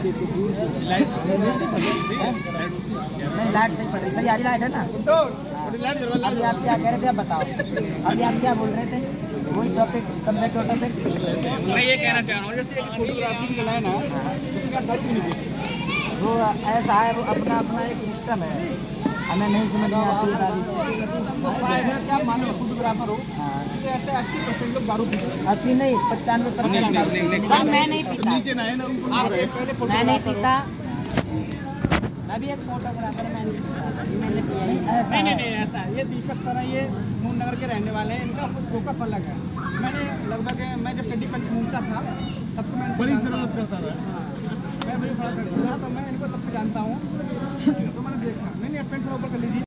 नहीं लाइट सही पड़ रही, सही आ रही लाइट है ना। अभी आप क्या कह रहे थे, आप बताओ। अभी आप क्या बोल रहे थे, वही टॉपिक कम बैक टॉपिक। मैं ये कहना चाह रहा हूँ जैसे फोटोग्राफी की लाइन है वो ऐसा है, वो अपना अपना एक सिस्टम है, हमें नहीं समझ में आती है दारू। क्या मानो फोटोग्राफर हो ऐसे 80% लोग दारू पीते हैं। 80 नहीं 95%। मैं नहीं पीता, नीचे ना है ना उनको मैं नहीं पीता। मैं भी एक फोटोग्राफर, मैं नहीं पीता, मैंने पिया नहीं। नहीं ऐसा है। ये दीपक सर है, ये मून नगर के रहने वाले हैं, इनका फोकस अलग है। मैंने लगभग मैं जब कड्डी पंच घूमता था तब तो मैं बड़ी जरूरत करता था। मैं बड़ी फर्क करता था, तो मैं इनको तब से जानता हूँ। तो मैंने देखा, नहीं अपने ऊपर कर लीजिए।